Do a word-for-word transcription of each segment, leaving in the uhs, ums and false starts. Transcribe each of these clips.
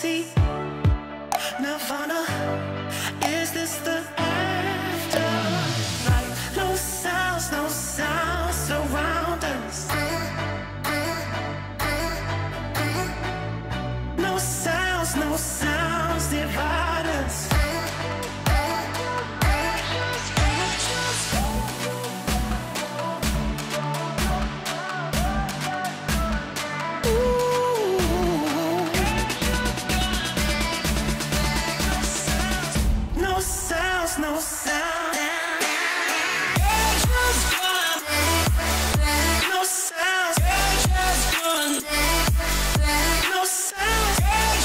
ecstasy, nirvana. Is this the afterlife? No sounds, no sounds surround us. No sounds, no sounds divide us. No sounds, no sound. No sounds. No sounds.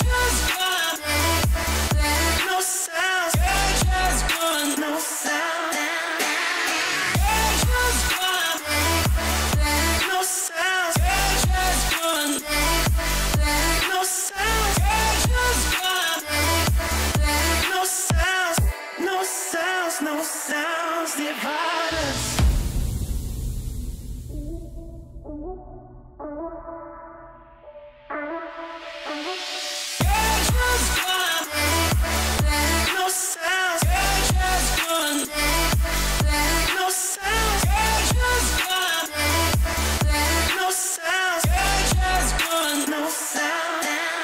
No sounds. No sound. No sounds. No sounds. No sounds. No sounds. No sounds divide us. No sounds. No sounds. No sounds. No sound.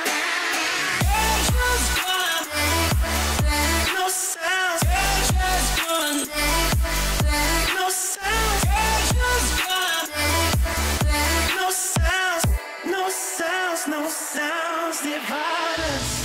No sounds. No sounds. No sounds. No sounds. No sounds divide us.